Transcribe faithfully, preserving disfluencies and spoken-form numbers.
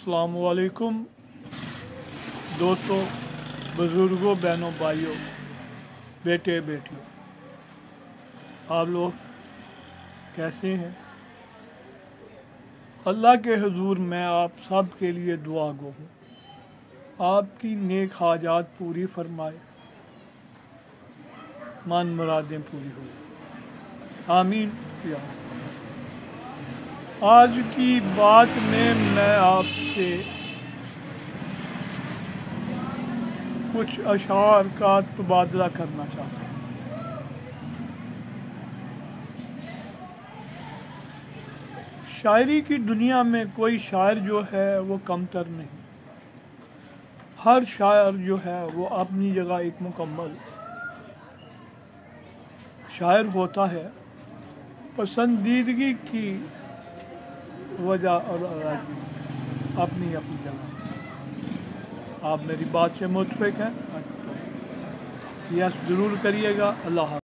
अस्सलामुअलैकुम दोस्तों, बुज़ुर्गों, बहनों, भाइयों, बेटे बेटियों, आप लोग कैसे हैं? अल्लाह के हुजूर मैं आप सब के लिए दुआ गो हूँ, आपकी नेक हाजात पूरी फरमाए, मन मुरादें पूरी हो, आमीन। या आज की बात में मैं आपसे कुछ अशार का तबादला करना चाहता हूँ। शायरी की दुनिया में कोई शायर जो है वो कमतर नहीं, हर शायर जो है वो अपनी जगह एक मुकम्मल शायर होता है। पसंदीदगी की वजह और अदायगी अपनी अपनी जगह। आप मेरी बात से मुतफिक हैं? यस ज़रूर करिएगा। अल्लाह हाफ़िज़।